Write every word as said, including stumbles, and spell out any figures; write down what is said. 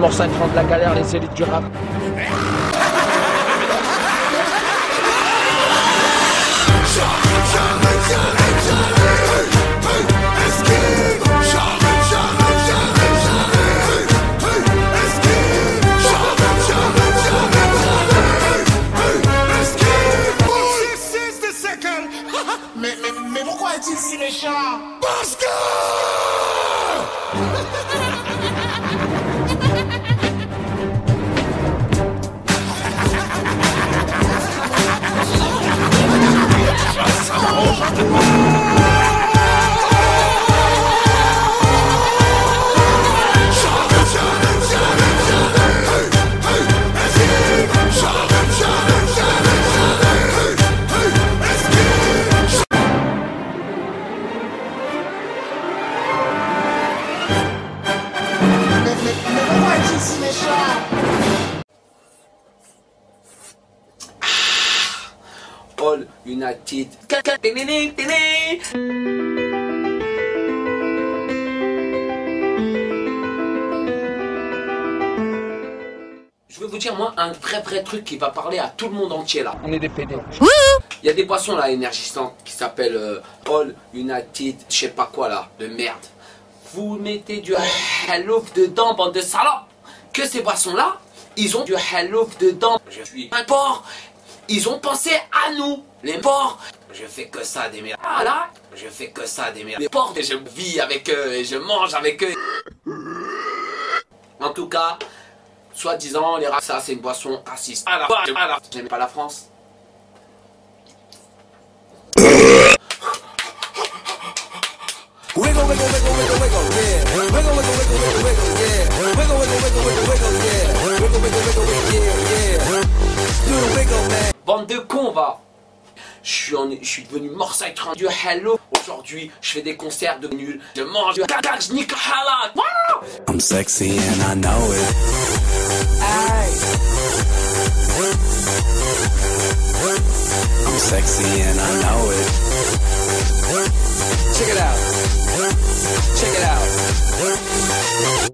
morceau cinquante de la galère, les élites du rap. Mais, mais, mais pourquoi est-il si méchant? Parce que... Si méchant. All United. Je vais vous dire moi un vrai vrai truc qui va parler à tout le monde entier là. On est des pédés. Il y a des boissons là énergisantes qui s'appellent euh, All United, je sais pas quoi là, de merde. Vous mettez du hello dedans, bande de salopes. Que ces boissons-là, ils ont du hello dedans. Je suis un porc. Ils ont pensé à nous, les porcs. Je fais que ça des merdes. Ah là, je fais que ça des merdes. Les porcs, et je vis avec eux et je mange avec eux. En tout cas, soi-disant, les races, ça c'est une boisson raciste. Alors, alors, j'aime pas la France. Wiggle, wiggle, wiggle, wiggle, wiggle, yeah. Wiggle, wiggle, wiggle, wiggle, wiggle, yeah. Wiggle, wiggle, wiggle, wiggle, wiggle, yeah. Wiggle, wiggle, wiggle, wiggle, yeah, yeah. Do the wiggle, man. Bande de cons, va. Je suis, en, je suis devenu Morsay Train du hello. Aujourd'hui, je fais des concerts de nul. Je mange du caca, je nique halal. I'm sexy and I know it. Aye. I'm sexy and I know it. Check it out. Check it out.